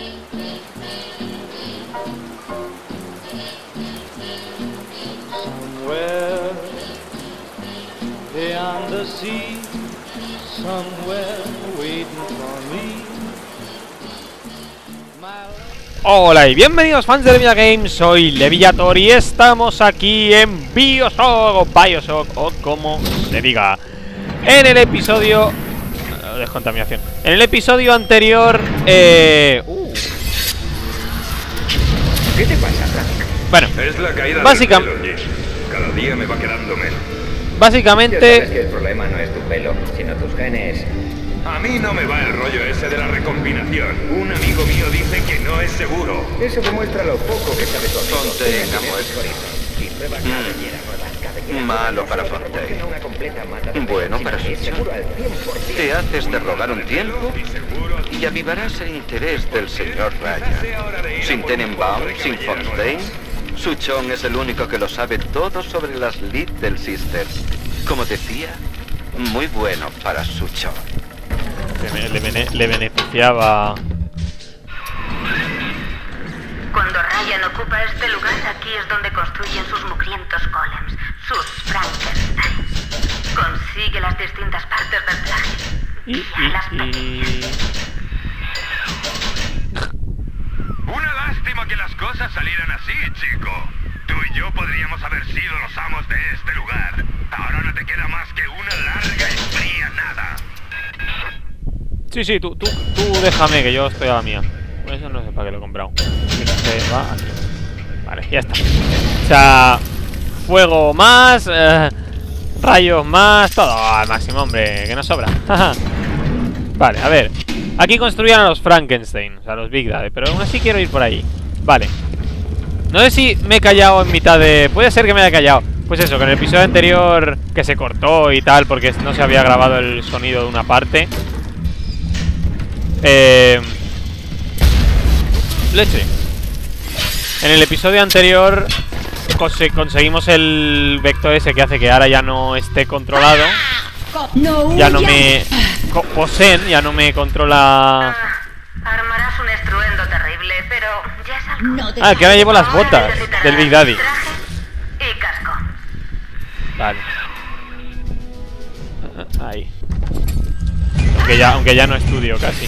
Somewhere beyond the sea, somewhere waiting for me. Hola y bienvenidos fans de Levilla Games, soy Levillator y estamos aquí en Bioshock o como se diga. En el episodio... descontaminación. En el episodio anterior... ¿Qué te pasa, Frank? Bueno, Es la caída básicamente... del pelo, Jim. Cada día me va quedando menos. Ya Básicamente... sabes que el problema no es tu pelo, sino tus genes. A mí no me va el rollo ese de la recombinación. Un amigo mío dice que no es seguro. Eso demuestra lo poco que sabes sobre Fontaine ha muerto. Malo para Fontaine. Bueno para Suchon. Te haces de rogar un tiempo y avivarás el interés del señor Ryan. Sin Tenenbaum, sin Fontaine, Suchon es el único que lo sabe todo sobre las Little Sisters. Como decía, muy bueno para Suchon. Le beneficiaba... Cuando Ryan ocupa este lugar, aquí es donde construyen sus mugrientos golems, sus Frankenstein. Consigue las distintas partes del traje y a las pequeñas. Una lástima que las cosas salieran así, chico. Tú y yo podríamos haber sido los amos de este lugar. Ahora no te queda más que una larga y fría nada. Sí, tú déjame que yo estoy a la mía. Eso no sé para qué lo he comprado. Se va aquí. Vale, ya está. O sea, fuego más, rayos más, todo al máximo, hombre, que no sobra. Vale, a ver. Aquí construían a los Frankenstein, o sea, los Big Daddy, pero aún así quiero ir por ahí. Vale. No sé si me he callado en mitad de... Puede ser que me haya callado. Pues eso, que en el episodio anterior que se cortó y tal, porque no se había grabado el sonido de una parte. Leche. En el episodio anterior conseguimos el vector ese que hace que ahora ya no esté controlado. Ya no me poseen, ya no me controla. Armarás un estruendo terrible, pero ya es algo. Ah, que ahora llevo las botas del Big Daddy. Traje y casco. Vale. Ahí. Aunque ya no estudio casi.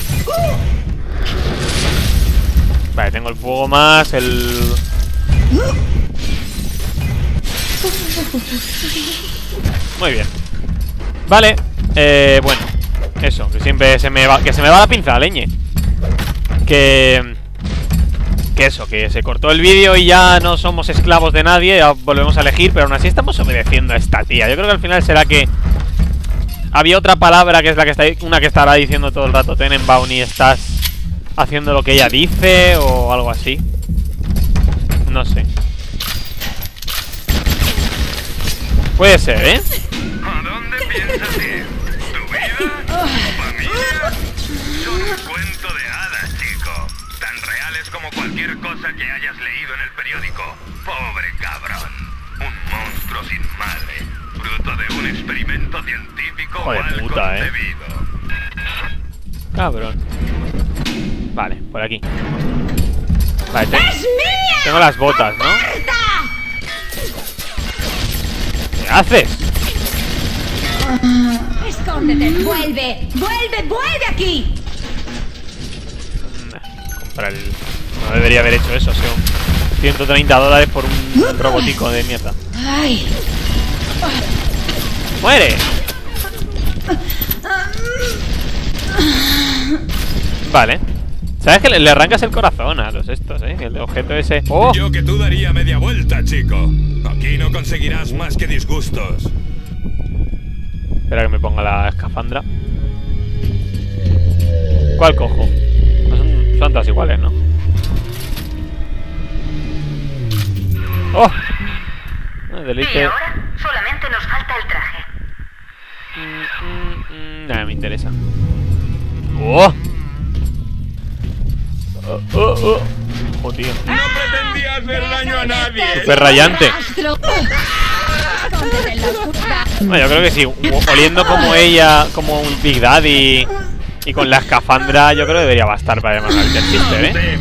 Vale, tengo el fuego más, el... Muy bien. Vale, bueno. Eso, que siempre se me va la pinza, leñe. Que eso, que se cortó el vídeo y ya no somos esclavos de nadie, ya volvemos a elegir, pero aún así estamos obedeciendo a esta tía. Yo creo que al final será que... Había otra palabra que es la que está, una que estará diciendo todo el rato Tenenbaum y estás haciendo lo que ella dice o algo así. No sé. Puede ser, ¿eh? ¿A dónde piensas ir? ¿Tu vida? ¿Tu familia? Son un cuento de hadas, chico. Tan reales como cualquier cosa que hayas leído en el periódico. Pobre cabrón. Un monstruo sin madre. Fruto de un experimento científico Joder, mal puta, concebido. Cabrón. Vale, por aquí. Vale, tengo las botas, ¿no? ¿Qué haces? ¡Escóndete! ¡Vuelve! ¡Vuelve aquí! Comprar el... No debería haber hecho eso, son $130 por un robotico de mierda. ¡Ay! ¡Muere! Vale. ¿Sabes que le arrancas el corazón a los estos, el objeto ese? ¡Oh! Yo que tú daría media vuelta, chico. Aquí no conseguirás más que disgustos. Espera que me ponga la escafandra. ¿Cuál cojo? No son todas iguales, ¿no? ¡Oh! Delite. Y ahora solamente nos falta el traje. Nada, me interesa. ¡Oh! ¡Oh, tío! No pretendía hacer daño a nadie. Súper rayante. Bueno, yo creo que sí. Oliendo como ella, como un Big Daddy Y con la escafandra yo creo que debería bastar para llamar al Little Sister, ¿eh?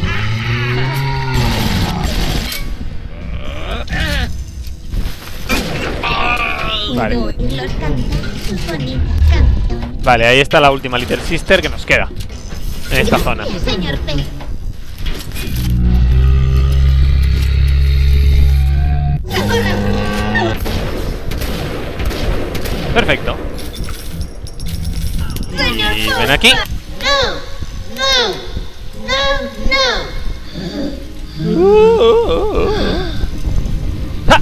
Vale. Vale, ahí está la última Little Sister que nos queda en esta zona. Perfecto. Y ven aquí. ¡Ja!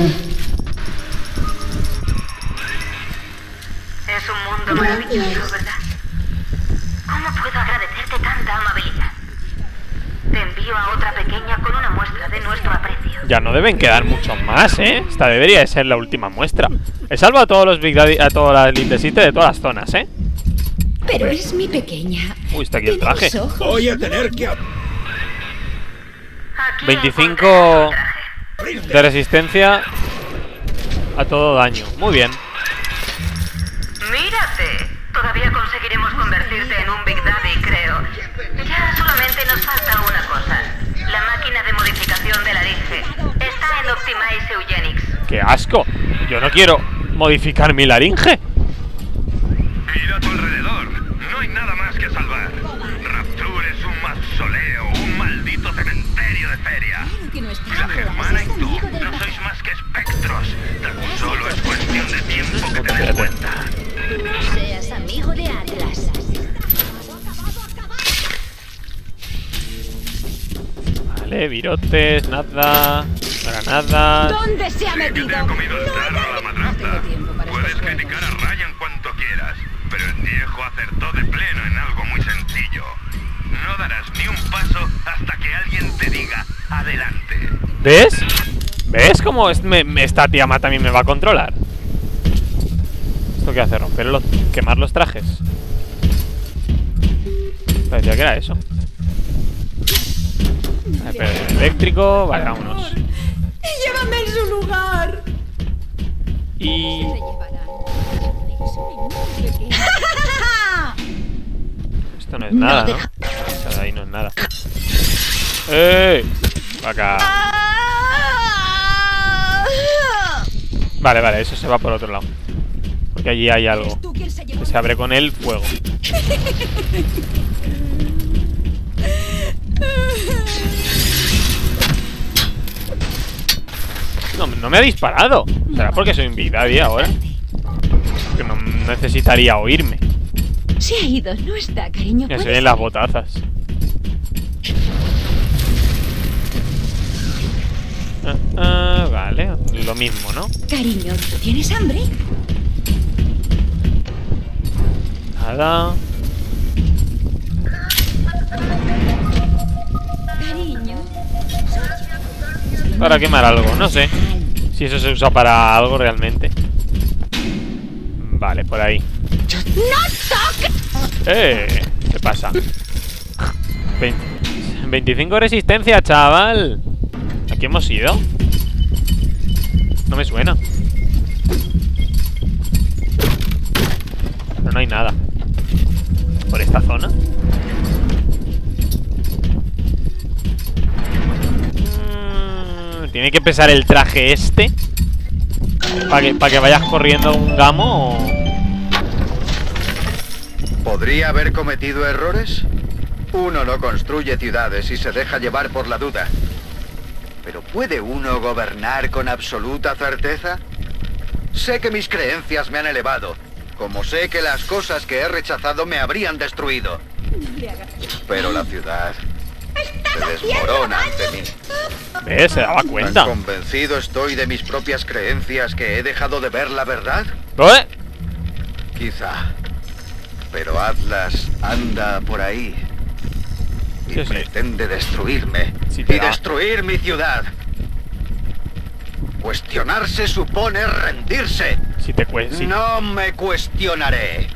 Es un mundo maravilloso, ¿verdad? ¿Cómo puedo agradecerte tanta amabilidad? Te envío a otra pequeña con una muestra de nuestro aprecio. Ya no deben quedar muchos más, ¿eh? Esta debería de ser la última muestra. He salvado a todos los Big Daddy, a todas las Little Sister de todas las zonas, ¿eh? Pero es mi pequeña. Uy, está aquí el traje. Voy a tener que... 25 de resistencia a todo daño. Muy bien. ¡Mírate! Todavía conseguiremos convertirte en un Big Daddy, creo. Ya solamente nos falta una cosa. La máquina de modificación de laringe. Está en Optimize Eugenics. ¡Qué asco! Yo no quiero modificar mi laringe. Mira a tu alrededor. No hay nada más que salvar. Rapture es un mausoleo, un maldito cementerio de feria. La Germana y tú no sois más que espectros. Tan solo es cuestión de tiempo que te des cuenta. Seas amigo de Atlas. Vale, virotes, nada, granadas. ¿Dónde se ha Sé que te metido? ha comido el tarro a la madrastra. tiempo para Puedes estas criticar a Ryan cuanto quieras, pero el viejo acertó de pleno en algo muy sencillo. No darás ni un paso hasta que alguien te diga adelante. ¿Ves? ¿Ves cómo esta tía también me va a controlar? ¿Esto qué hace? ¿Quemar los trajes? Parecía que era eso. Pero eléctrico, vale, vámonos. ¡Llévame en su lugar! Y... esto no es nada, ¿no? Esto de ahí no es nada. ¡Ey! Acá. Vale, vale, eso se va por otro lado. Porque allí hay algo que se abre con el fuego. No me ha disparado. ¿Será porque soy un Big Daddy ahora? Que no necesitaría oírme. Se ha ido, no está, cariño. Ya se ven las botazas. Vale, lo mismo, ¿no? Cariño, ¿tienes hambre? Nada. Cariño. Para quemar algo, no sé si eso se usa para algo realmente. Vale, por ahí. ¿Qué pasa? 25 resistencia, chaval. ¿Aquí hemos ido? No me suena. Pero no hay nada. ¿Por esta zona? ¿Tiene que pesar el traje este? ¿Para que vayas corriendo un gamo o...? ¿Podría haber cometido errores? Uno no construye ciudades y se deja llevar por la duda. ¿Pero puede uno gobernar con absoluta certeza? Sé que mis creencias me han elevado, como sé que las cosas que he rechazado me habrían destruido. Pero la ciudad se desmorona ante mí. ¿Ves? Se daba cuenta. ¿Tan convencido estoy de mis propias creencias que he dejado de ver la verdad? ¿Eh? Quizá. Pero Atlas anda por ahí y Sí. pretende destruirme Sí, y te da. destruir mi ciudad. Cuestionarse supone rendirse. Si te cuesta. No me cuestionaré.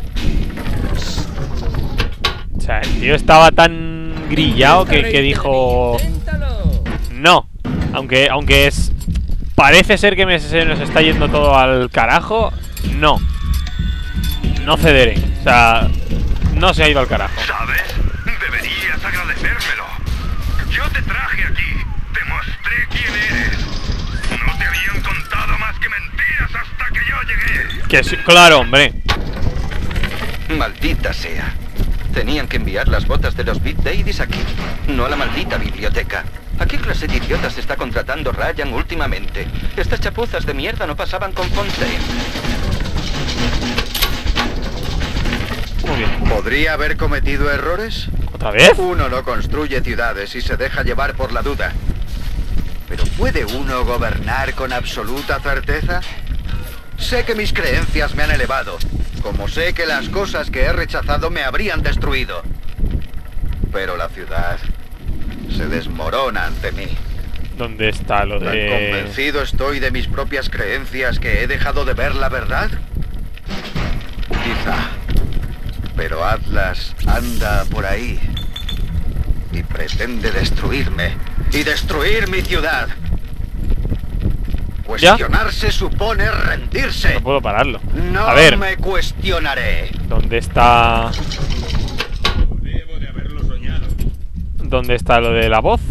O sea, el tío estaba tan grillado que dijo... No. Aunque es... Parece ser que se nos está yendo todo al carajo. No. No cederé. O sea... No se ha ido al carajo. ¿Sabes? Deberías agradecérmelo. Yo te traje aquí. Te mostré quién eres. No te habían contado más que mentiras hasta que yo llegué. Que sí, claro, hombre. Maldita sea. Tenían que enviar las botas de los Big Daddies aquí, no a la maldita biblioteca. ¿A qué clase de idiotas está contratando Ryan últimamente? Estas chapuzas de mierda no pasaban con Fontaine. Muy bien. ¿Podría haber cometido errores? ¿Otra vez? Uno no construye ciudades y se deja llevar por la duda. ¿Pero puede uno gobernar con absoluta certeza? Sé que mis creencias me han elevado, como sé que las cosas que he rechazado me habrían destruido. Pero la ciudad se desmorona ante mí. ¿Dónde está lo ¿Tan de...? convencido estoy de mis propias creencias que he dejado de ver la verdad? Quizá. Pero Atlas anda por ahí y pretende destruirme y destruir mi ciudad. Cuestionarse supone rendirse. No puedo pararlo. No A ver, me cuestionaré. ¿dónde está...? ¿Dónde está lo de la voz?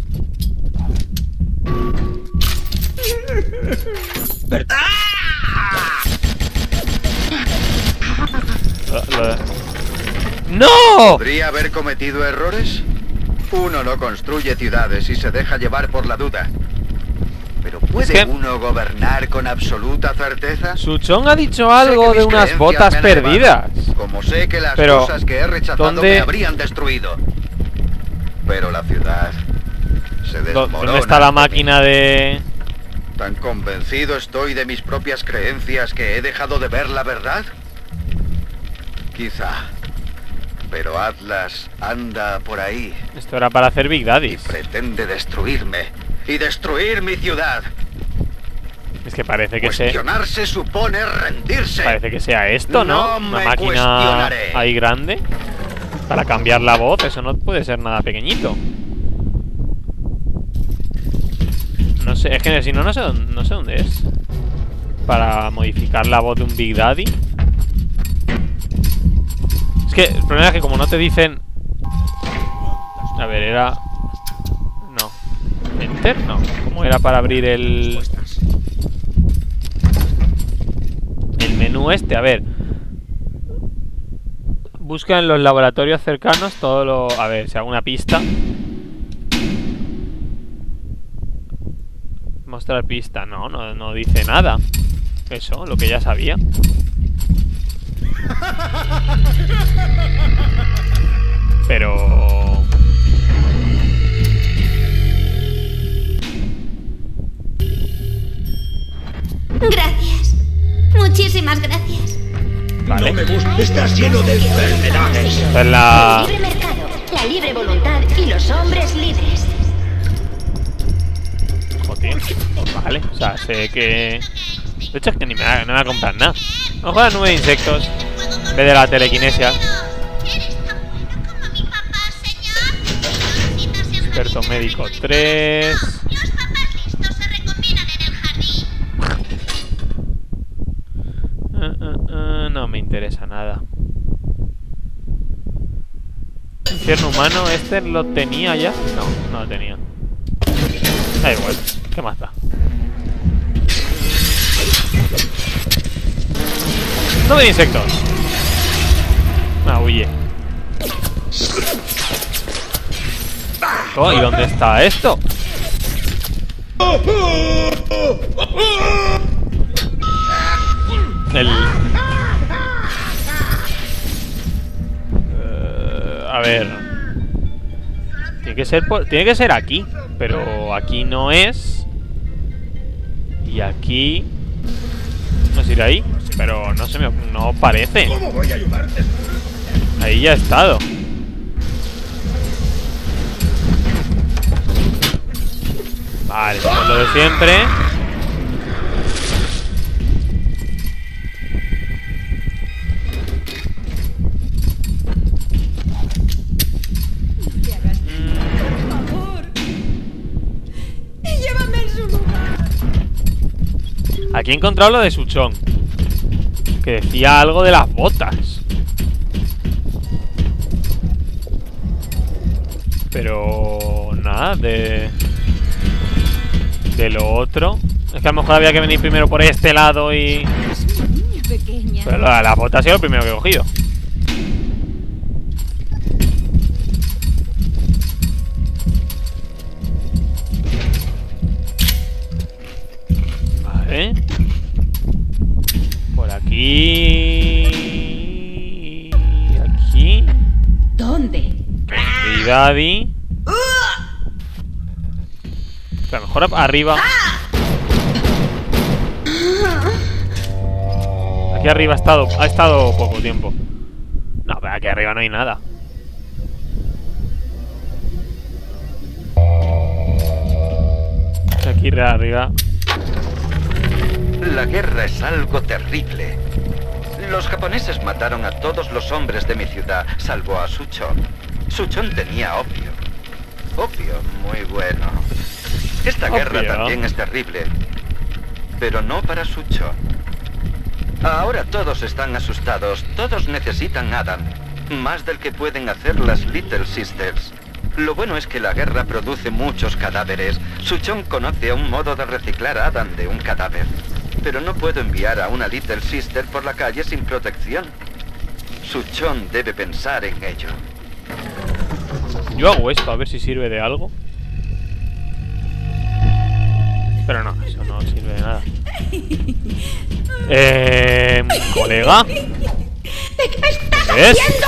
¡No! ¿Podría haber cometido errores? Uno no construye ciudades y se deja llevar por la duda. ¿Pero puede uno gobernar con absoluta certeza? Suchong ha dicho algo de unas botas perdidas. Como sé que las Pero, cosas que he rechazado ¿dónde? me habrían destruido. Pero la ciudad se desmorona. ¿Dónde está la máquina de...? ¿Tan convencido estoy de mis propias creencias que he dejado de ver la verdad? Quizá. Pero Atlas anda por ahí. Esto era para hacer Big Daddies. Pretende destruirme y destruir mi ciudad. Es que parece que Cuestionarse supone rendirse. Parece que sea esto, ¿no? No Una me máquina cuestionaré. ahí grande para cambiar la voz. Eso no puede ser nada pequeñito. No sé, es que si no, no sé dónde es. Para modificar la voz de un Big Daddy. Es que el problema es que como no te dicen... A ver, era... No. Enter, no. ¿Cómo era para abrir el menú este? A ver. Busca en los laboratorios cercanos todo lo... A ver, si hago una pista. Mostrar pista. No dice nada. Eso, lo que ya sabía. Pero... Gracias. Muchísimas gracias. Vale. No me gusta. Estás lleno de enfermedades. Esta es la... El libre mercado, la libre voluntad y los hombres libres. Joder. Vale, o sea, sé que... De hecho es que ni no me va a comprar nada. Vamos a la nube de insectos en vez de la telequinesia. Experto médico 3. No me interesa nada. Infierno humano, ¿este lo tenía ya? No lo tenía. Da igual, ¿qué más da? ¡No de insectos! Huye. Oh, ¿y dónde está esto? A ver. Tiene que ser aquí. Pero aquí no es. Y aquí... No sé ir ahí. Pero no parece. ¿Cómo voy a ayudarte? Ahí ya he estado. Vale, pues lo de siempre. Por favor. Y llévame en su lugar. Aquí he encontrado lo de Suchong, que decía algo de las botas. Pero nada, de lo otro. Es que a lo mejor había que venir primero por este lado y... Pequeña. Pero la bota ha sido lo primero que he cogido. Vale. Por aquí... Aquí... ¿Dónde? Y Daddy. A lo mejor arriba. Aquí arriba ha estado poco tiempo. No, pero aquí arriba no hay nada. Aquí arriba. La guerra es algo terrible. Los japoneses mataron a todos los hombres de mi ciudad, salvo a Suchon. Suchon tenía opio. Opio, muy bueno. Esta guerra también es terrible, pero no para Suchon. Ahora todos están asustados, todos necesitan Adam, más del que pueden hacer las Little Sisters. Lo bueno es que la guerra produce muchos cadáveres. Suchon conoce un modo de reciclar a Adam de un cadáver. Pero no puedo enviar a una Little Sister por la calle sin protección. Suchon debe pensar en ello. Yo hago esto, a ver si sirve de algo. Pero no, eso no sirve de nada. Colega. ¿De qué estás ¿Ves? haciendo?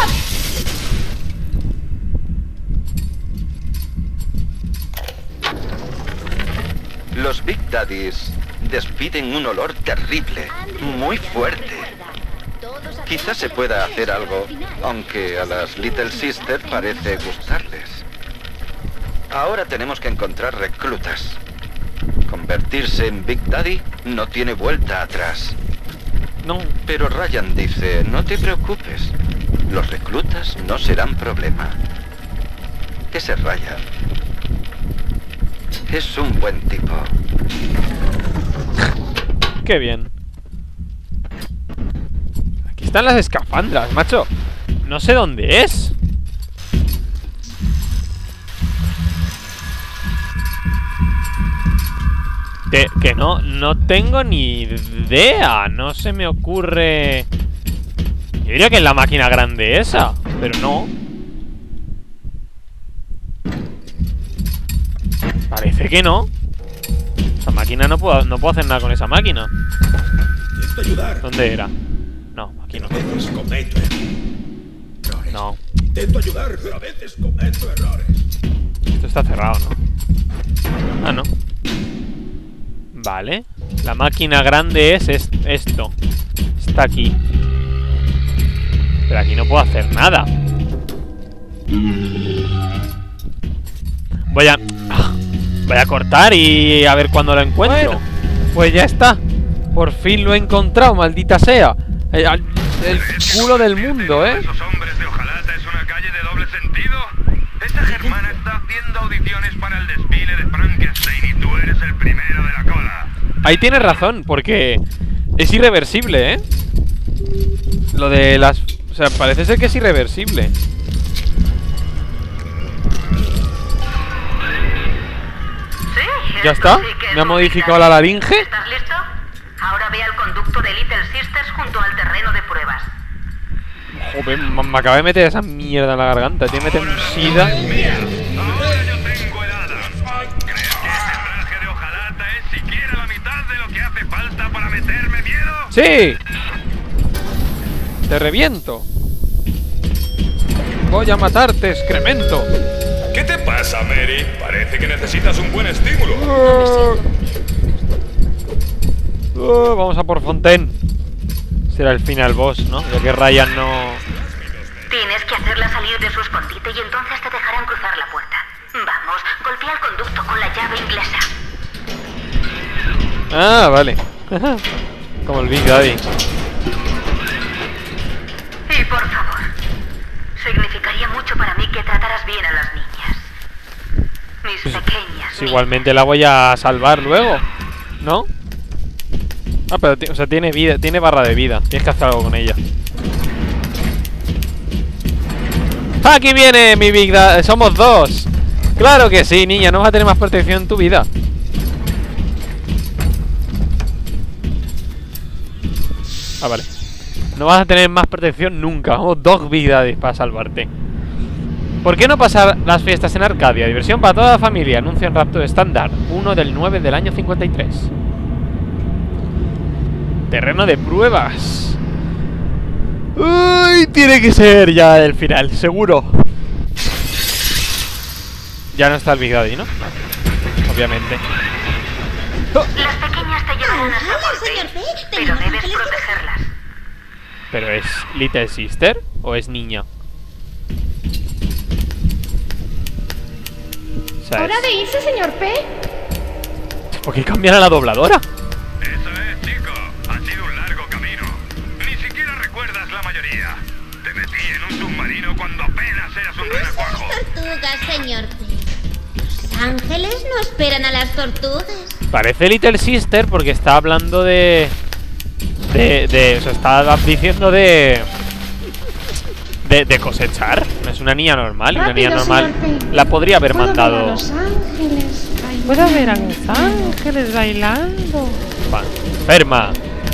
Los Big Daddies despiden un olor terrible, muy fuerte. Quizás se pueda hacer algo, aunque a las Little Sisters parece gustarles. Ahora tenemos que encontrar reclutas. Convertirse en Big Daddy no tiene vuelta atrás. No. Pero Ryan dice, no te preocupes, los reclutas no serán problema. Ese Ryan es un buen tipo. Qué bien. Aquí están las escafandras, macho. No sé dónde es. Que no tengo ni idea. No se me ocurre. Yo diría que es la máquina grande esa, pero no. Parece que no. Esa máquina no puedo hacer nada con esa máquina. Intento ayudar. ¿Dónde era? No, aquí no. A veces cometo errores. No. Intento ayudar, pero a veces cometo errores. Esto está cerrado, ¿no? Ah, no. Vale. La máquina grande es esto. Está aquí. Pero aquí no puedo hacer nada. Voy a cortar y a ver cuándo lo encuentro. Bueno, pues ya está. Por fin lo he encontrado, maldita sea. El culo del mundo, ¿eh? Esos hombres de hojalata es una calle de doble sentido. Esa germana está haciendo audiciones para el desfile de Frankenstein y tú eres el primero de la cola. Ahí tienes razón, porque es irreversible, ¿eh? Lo de las... O sea, parece ser que es irreversible. ¿Ya está? ¿Me ha modificado la laringe? ¿Estás listo? Ahora ve al conducto de Little Sisters junto al terreno de pruebas. Joder, me acabé de meter esa mierda en la garganta. Tiene que meter un sida. Ahora yo tengo el Adam. ¿Crees que ese traje de hojalata es siquiera la mitad de lo que hace falta para meterme miedo? ¡Sí! Te reviento. Voy a matarte, excremento. ¿Qué te pasa, Mary? Parece que necesitas un buen estímulo. Vamos a por Fontaine. Será el final boss, ¿no? Ya que Ryan no... Tienes que hacerla salir de su escondite y entonces te dejarán cruzar la puerta. Vamos, golpea el conducto con la llave inglesa. Ah, vale. Como el Big Daddy. Y por favor, significaría mucho para mí que trataras bien a las niñas. Mis pequeñas Pues igualmente la voy a salvar luego, ¿no? Ah, pero o sea, tiene vida, tiene barra de vida. Tienes que hacer algo con ella. Aquí viene mi Big Daddy. Somos dos. Claro que sí, niña, no vas a tener más protección en tu vida. Ah, vale. No vas a tener más protección nunca. Vamos, 2 vidas para salvarte. ¿Por qué no pasar las fiestas en Arcadia? Diversión para toda la familia. Anuncio en Raptor estándar 1 del 9 del año 53. Terreno de pruebas. Uy, tiene que ser ya el final, seguro. Ya no está el Big Daddy, ¿no? Obviamente. Las pequeñas te llevarán a Soporte, pero debes protegerlas. ¿Pero es Little Sister o es niña? ¿Hora de irse, señor P? ¿Por qué cambian a la dobladora? Eso es, chico. Ha sido un largo camino. Ni siquiera recuerdas la mayoría. Te metí en un submarino cuando apenas eras un renacuajo. Tortugas, señor P. Los ángeles no esperan a las tortugas. Parece Little Sister porque está hablando de... o sea, está diciendo de cosechar. No es una niña normal. Una niña normal la podría haber mandado. Puedo ver a los ángeles bailando. Va, enferma.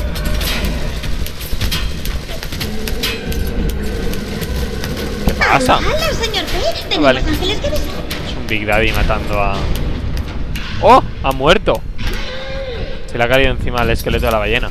¿Qué pasa? Hola, señor P. Tenemos Vale. ángeles que besar. Es un Big Daddy matando a... ¡Oh! Ha muerto. Se le ha caído encima el esqueleto de la ballena.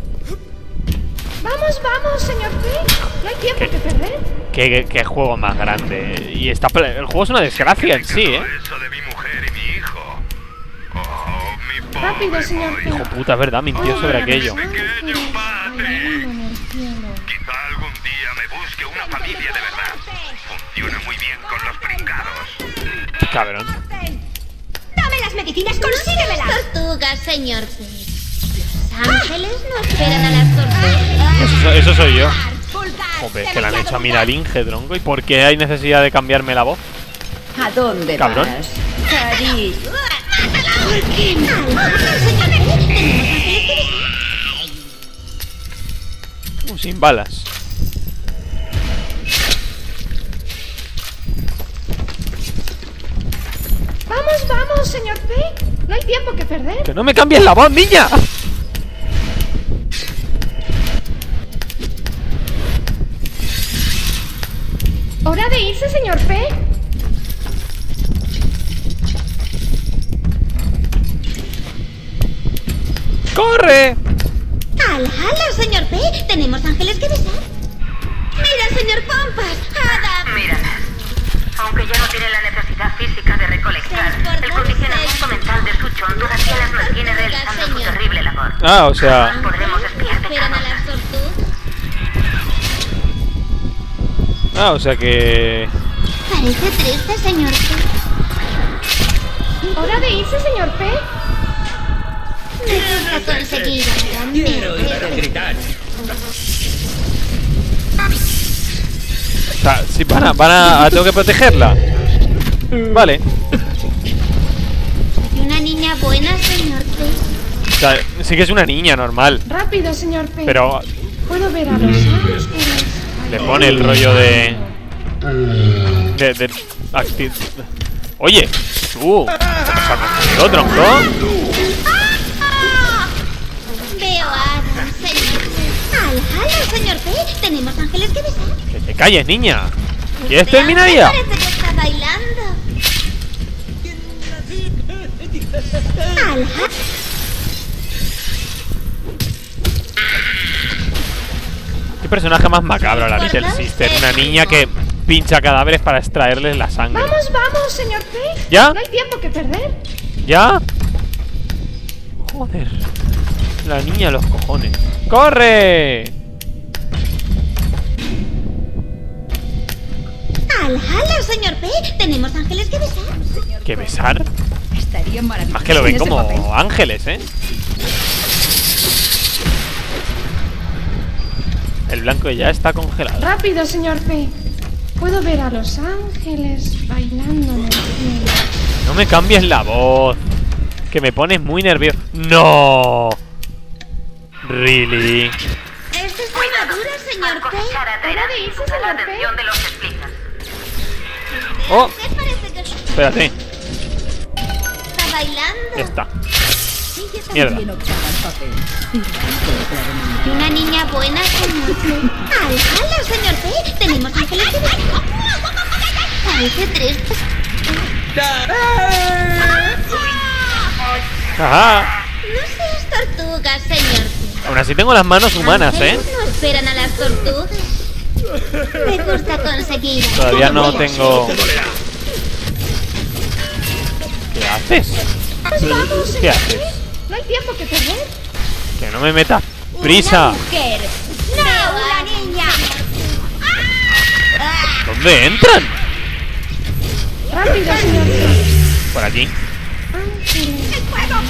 Vamos, vamos, señor P. No hay tiempo que perder. ¿Qué juego más grande? Y está... el juego es una desgracia en sí, ¿eh? Eso de mi mujer y mi hijo. Oh, mi pobre Rápido, señor P. Hijo puta, es verdad, mintió sobre aquello. pequeño Patrick. Quizá algún día me busque una familia de verdad. Funciona muy bien con los pringados. Cabrón. Dame las medicinas, consíguemelas. Tortugas, señor P. Los ángeles no esperan a las tortugas. Eso soy yo. Joder, que le han hecho a Miralinge, tronco. ¿Y por qué hay necesidad de cambiarme la voz? ¿A dónde Cabrón. vas? Cariño. ¿Por qué no? Señor P. Tenemos ángeles que besar. Sin balas. Vamos, vamos, señor P. No hay tiempo que perder. ¡Que no me cambies la voz, niña! ¿Hora de irse, señor P? ¡Corre! ¡Hala, señor P! ¿Tenemos ángeles que besar? ¡Mira, señor Pompas! ¡Adam! Míralas. Aunque ya no tiene la necesidad física de recolectar, el condicionamiento mental de Suchon todavía las mantiene realizando su terrible labor. Ah, o sea... Podremos espiar de ¿Esperan a las tortugas? Ah, o sea que... Parece triste, señor P. ¿Hora de irse, señor P? Necesito conseguir algo. Quiero oírte gritar. O sea, si tengo que protegerla. Vale. Soy una niña buena, señor P. O sea, sí que es una niña normal. Rápido, señor P. Pero Puedo ver a los ángeles. le pone el rollo de Oye, tú. ¿Qué pasa contigo, tronco? Veo a Adam, señor P. ¡Hala, señor P! ¿Tenemos ángeles que besar? Que te calles, niña. ¿Quieres Este terminar ángel ya? Parece que está bailando. ¡Hala! ¿Qué personaje más macabro, la Little Sister? Una niña que pincha cadáveres para extraerles la sangre. Vamos, vamos, señor P. ¿Ya? No hay tiempo que perder. ¿Ya? Joder. La niña de los cojones. ¡Corre! ¡Hala, señor P! ¿Tenemos ángeles que besar? ¿Qué besar? Estaría maravilloso. Más que lo ven en ese papel. como ángeles, ¿eh? El blanco ya está congelado. Rápido, señor P. Puedo ver a los ángeles bailando en el cielo. No me cambies la voz. Que me pones muy nervioso. ¡No! ¿Really? Esta es muy madura, señor P. Cosechar atraerá sin duda la atención de los esclitas. Oh. ¿Qué parece que... Espérate. Está bailando. Ya está. Ella Mierda. también octava el papel. Y una niña buena como tú. ¡Hala, señor P! Tenemos ángeles que besar. Parece triste. Ajá. No seas tortuga, señor P. Aún así tengo las manos humanas, Ángeles no esperan a las tortugas. Me gusta conseguir. Todavía no tengo... ¿Qué haces? Pues vamos, ¿Qué señor haces? P. No hay tiempo que perder. Que no me metas prisa. Mujer. ¡No, una niña! ¿Dónde entran? Rápido, señor P. Por aquí. Ángeles.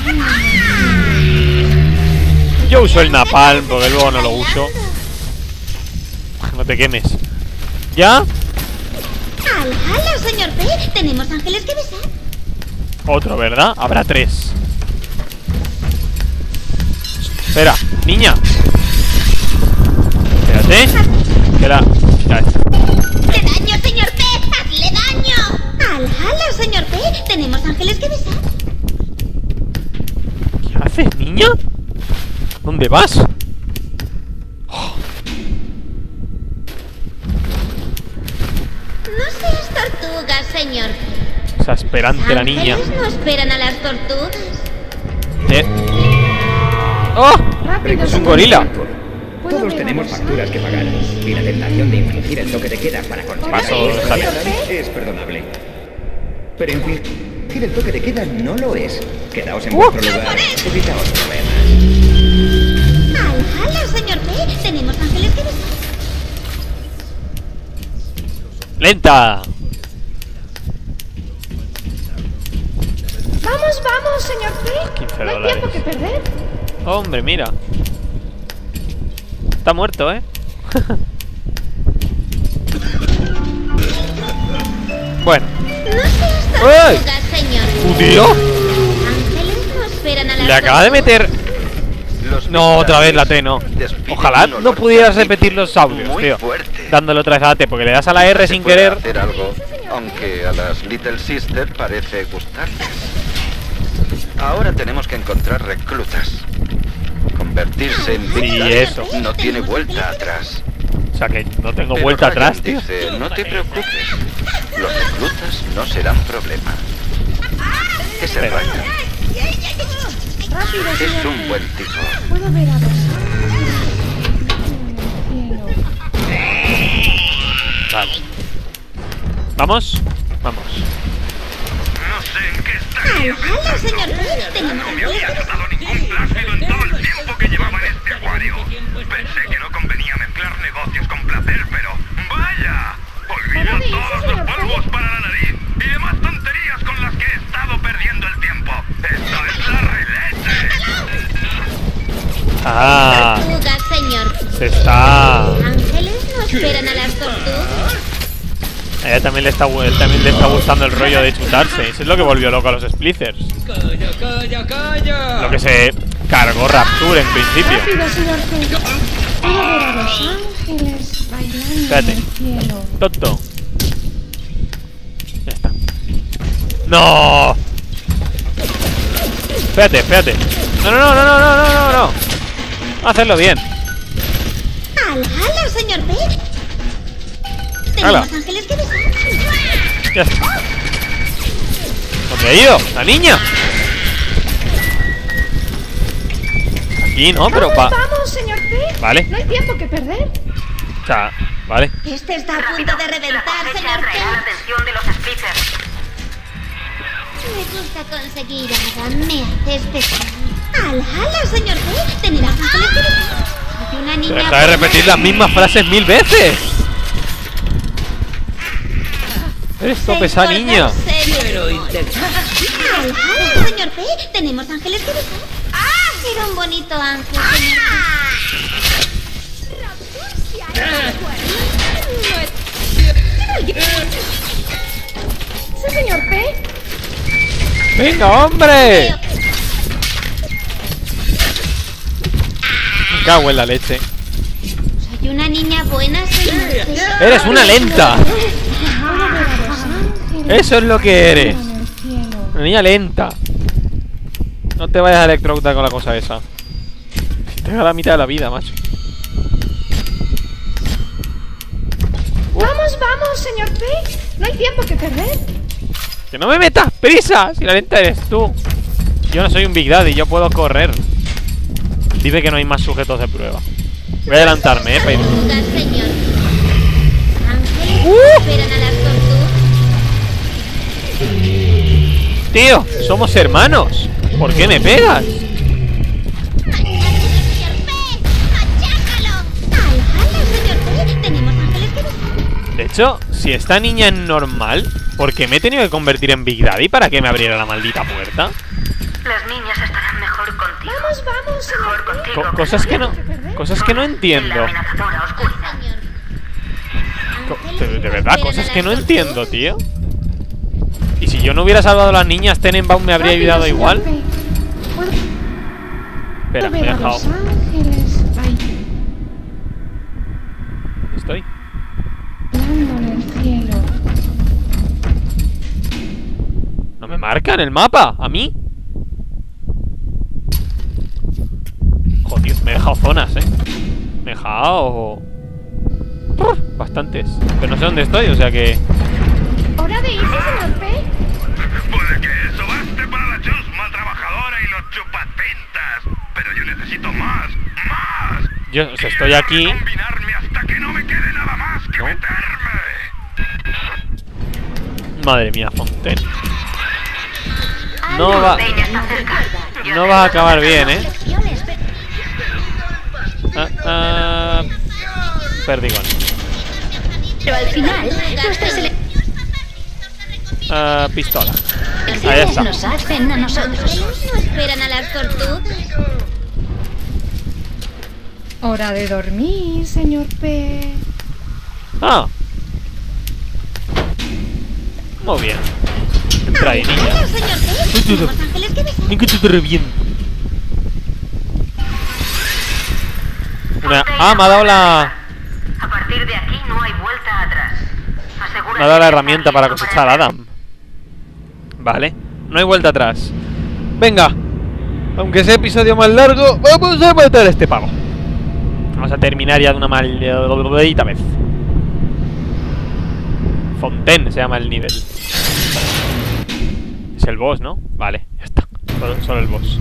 Yo uso el napalm porque luego no lo uso. No te quemes. ¿Ya? ¡Hala, señor P! Tenemos ángeles que besar. Otro, ¿verdad? Habrá 3. Espera, niña. Espérate. Espera. Ya está. ¡Hazle daño, señor P! ¡Hazle daño! ¡Hala, señor P! Tenemos ángeles que besar. ¿Qué haces, niña? ¿Dónde vas? Oh, No seas tortuga, señor P. exasperante la niña. Ángeles no esperan a las tortugas. ¡Oh! Rápido, Es un señor gorila. P. ¿Puedo Todos ver a tenemos los facturas que pagar y la tentación de infringir el toque de queda para conseguir Paso, déjale. es perdonable. Pero infringir el toque de queda no lo es. Quedaos en vuestro lugar. Evitaos problemas. ¡Hala, señor P! Tenemos ángeles que besar. ¡Lenta! Vamos, vamos, señor P. 15 No hay dólares. tiempo que perder. Hombre, mira. Está muerto, ¿eh? Bueno. No seas ¡Uy! tortuga, señor P. ¿Tío? Ángeles no esperan a las Le acaba de meter... Los No, otra vez la T, no. despiden Ojalá un olor no pudieras tan repetir los audios, muy tío. fuerte. Dándole otra vez a la T, porque le das a la R sin Se puede querer. hacer algo, aunque a las Little Sister parece gustarles. Ahora tenemos que encontrar reclutas. Convertirse en Sí, Big eso. Daddy no tiene vuelta atrás. O sea que no tengo Pero vuelta Ryan atrás, tío. dice, no te preocupes. Los reclutas no serán problema. Ese Pero- Ryan Rápido, es señor un P. buen tipo. ¿Puedo ver a los ángeles? Vale. ¿Vamos? Vamos. No sé en qué estaría ¡Hala, señor P! Tenemos No me ángeles había que besar. dado ningún plácido en todo el tiempo que llevaba en este acuario. Pensé que no convenía mezclar negocios con placer, pero ¡vaya! Olvido todos los polvos para la nariz y demás tonterías con las que he estado perdiendo el tiempo. ¡Esto es la releche! Ah, Tortuga, señor P. se está... Ángeles no esperan a las tortugas. A ella también le está gustando el rollo de chutarse. Eso es lo que volvió loco a los Splicers. ¡Calla, calla, calla! Lo que se cargó Rapture en principio. Rápido, señor P. Puedo ver a los ángeles bailando Espérate. en el cielo. Tonto. Ya está. ¡No! Espérate, espérate. No, no, no, no, no, no, no, no, no. Vamos a hacerlo bien. ¡Hala, señor P! Hala. Tenemos ángeles que besar. Ya está. ¿Dónde ha ido? ¡La niña! Aquí, ¿no? Pero Vamos, va. vamos, señor P. Vale. No hay tiempo que perder. O sea, vale. Este está a punto de reventar, señor P. la atención de los Splitters. Me gusta conseguir nada, me hace especial. ¡Hala, señor P! Tenemos ángeles que besar. Soy una niña. Deja de repetir las mismas frases 1000 veces. Eres tope esa niña. Quiero intentar. ¡Hala, señor P! Tenemos ángeles que besar. ¡Ah! Era un bonito ángel, señor Sí, señor P. ¡Venga, hombre! Me cago en la leche. Soy una niña buena, señor P. Eres una lenta. Puedo ver a los ángeles Eso es lo que eres. Una niña lenta. No te vayas a electrocutar con la cosa esa. Te da la mitad de la vida, macho. Vamos, vamos, señor P. No hay tiempo que perder. ¡Que no me metas prisa! Si la lenta eres tú. Yo no soy un Big Daddy, yo puedo correr. Dice que no hay más sujetos de prueba. Voy a adelantarme, para ir. Tío, somos hermanos. ¿Por qué me pegas? De hecho, si esta niña es normal, ¿por qué me he tenido que convertir en Big Daddy para que me abriera la maldita puerta? Las niñas estarán mejor contigo. Vamos, vamos, mejor contigo. Cosas que no entiendo. De verdad, cosas que no entiendo, tío. Y si yo no hubiera salvado a las niñas, Tenenbaum me habría ayudado igual. Espera, me he dejado. ¿Dónde estoy? En el cielo. No me marca en el mapa, ¿a mí? Joder, me he dejado zonas, me he dejado bastantes. Pero no sé dónde estoy, o sea que... ¿Hora de irse, señor P? Puede que eso baste para la chusma trabajadora y los chupatintas. Pero yo necesito más. Yo, o sea, estoy aquí. Combinarme hasta que no me quede nada más que meterme. Madre mía, Fontaine. No va a acabar bien, Perdigón. Pero al final, pistola. Ahí está. Nos hacen a nosotros. No esperan a las tortugas. Hora de dormir, señor P. Ah. Muy bien. Entra ahí, niña. Ni que te reviento. Ah, me ha dado la... A partir de aquí no hay vuelta atrás. Me ha dado la herramienta para cosechar a Adam. Vale, no hay vuelta atrás. Venga, aunque sea episodio más largo, vamos a matar a este pavo. Vamos a terminar ya de una maldita vez. Fontaine se llama el nivel. Es el boss, ¿no? Vale, ya está. Solo el boss.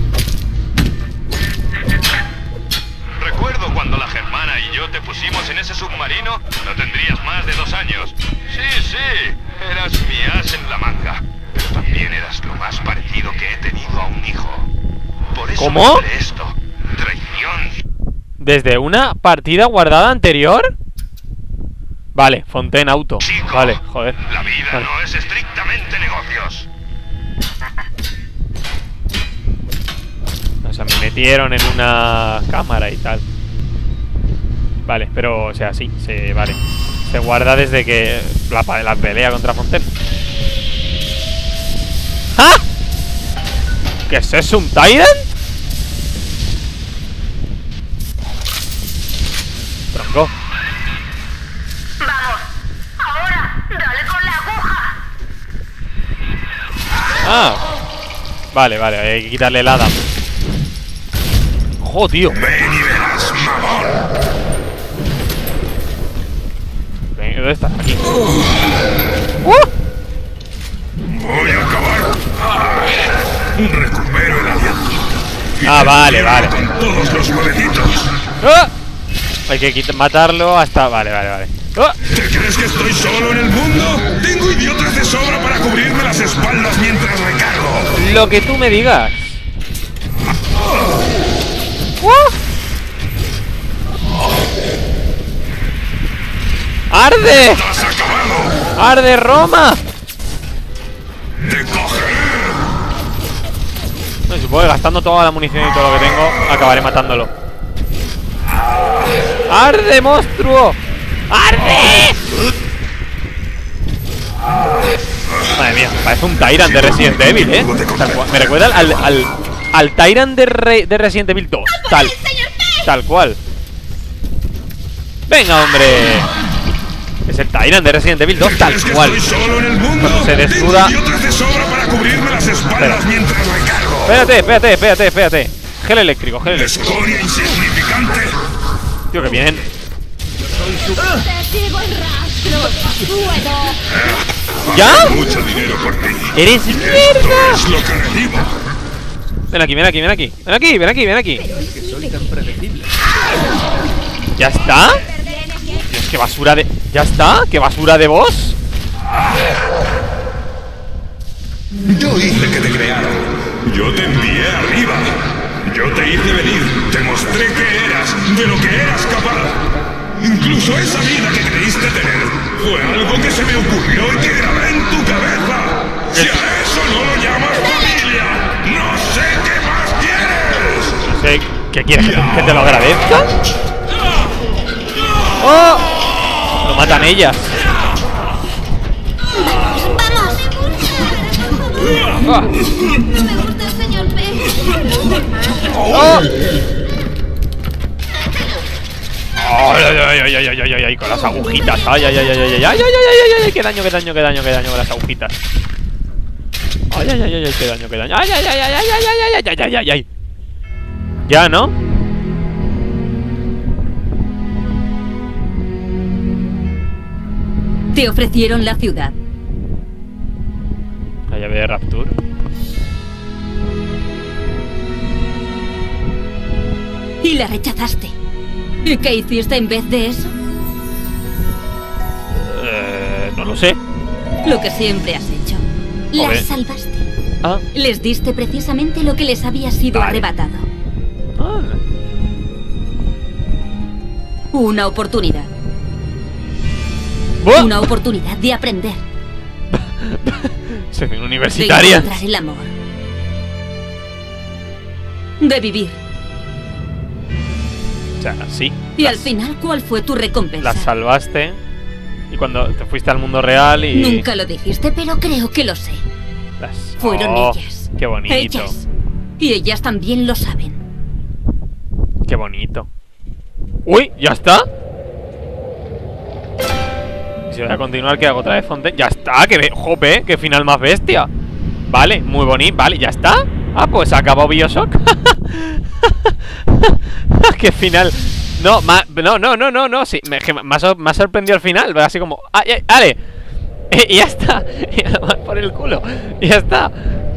Recuerdo cuando la Germana y yo te pusimos en ese submarino. No tendrías más de 2 años. Sí, eras mi as en la manga. Pero también eras lo más parecido que he tenido a un hijo. Por eso ¿cómo? Esto. Traición. ¿Desde una partida guardada anterior? Vale, Fontaine auto. Chico, vale, joder. La vida vale. no es estrictamente negocios. O sea, me metieron en una cámara y tal. Vale, pero, o sea, sí, vale. Se guarda desde que la pelea contra Fontaine. ¡Ah! ¿Qué es eso? ¿Un Tyrant? Tronco. Vamos, ahora, dale con la aguja. Ah. Vale, hay que quitarle el Adam. ¡Jo, tío! Ven y verás, mamón. Ven, ¿dónde estás? Aquí. Voy a acabar. Recupero el aliento. Ah, vale. Con todos los huevecitos. ¡Ah! Hay que matarlo hasta... Vale. ¡Ah! ¿Te crees que estoy solo en el mundo? Tengo idiotas de sobra para cubrirme las espaldas mientras recargo. Lo que tú me digas. ¡Arde! ¡Estás acabado! ¡Arde Roma! ¡Te cogeré! No, supongo que gastando toda la munición y todo lo que tengo, acabaré matándolo. ¡Arde, monstruo! ¡Arde! Madre mía, parece un Tyrant de Resident Evil, Me recuerda al Tyrant de Resident Evil 2. Tal cual. Venga, hombre. Es el Tyrant de Resident Evil 2 tal cual. Cuando se desnuda. Espérate. Gel eléctrico, gel eléctrico. Tío, que vienen. ¿Ya? ¡Eres mierda! Ven aquí. ¿Ya está? Dios, qué basura de... ¿Ya está? ¿Qué basura de boss? Yo hice que te creara. Yo te envié arriba. Yo te hice venir. Te mostré que eras, de lo que eras capaz. Incluso esa vida que creíste tener fue algo que se me ocurrió y que grabé en tu cabeza. Si a eso no lo llamas familia, no sé qué más quieres. No sé, ¿qué quieres? ¿Que te lo agradezca? ¡Oh! Lo matan ellas. ¡Vamos! No me gusta el señor P. ¡Oh! Ay, con las agujitas. Ay, qué daño con las agujitas. Ay, qué daño. Ay. Ya, ¿no? Te ofrecieron la ciudad. La llave de Rapture. Y la rechazaste. ¿Y qué hiciste en vez de eso? No lo sé. Lo que siempre has hecho. Las salvaste. Ah. Les diste precisamente lo que les había sido arrebatado. Ah. Una oportunidad. ¿Oh? Una oportunidad de aprender. Se ve universitaria. De encontrar el amor. De vivir. O sea, sí. Y al final, ¿cuál fue tu recompensa? Las salvaste. Y cuando te fuiste al mundo real y... Nunca lo dijiste, pero creo que lo sé. Fueron ellas. Qué bonito. Ellas. Y ellas también lo saben. Qué bonito. Uy, ¿ya está? Si voy a continuar, ¿qué hago otra vez? Fontaine. Ya está, jope, qué final más bestia. Vale, muy bonito, vale, ¿ya está? Ah, pues acabó BioShock. Qué final. No, sí, me ha sorprendido el final. Así como, ¡ale! Y ya está. Por el culo. Y ya está.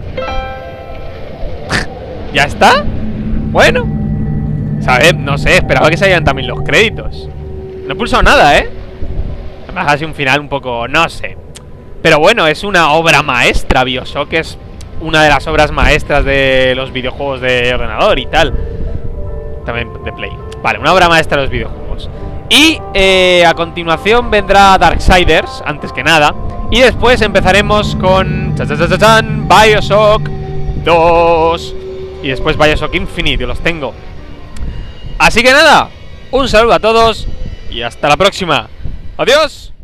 ¿Ya está? Bueno. ¿Sabes? No sé, esperaba que salieran también los créditos. No he pulsado nada, ¿eh? Además ha sido un final un poco, no sé. Pero bueno, es una obra maestra. BioShock es una de las obras maestras de los videojuegos de ordenador y tal. También de Play. Vale, una obra maestra de los videojuegos. Y a continuación vendrá Darksiders, antes que nada. Y después empezaremos con BioShock 2. Y después BioShock Infinite, los tengo. Así que nada, un saludo a todos y hasta la próxima. ¡Adiós!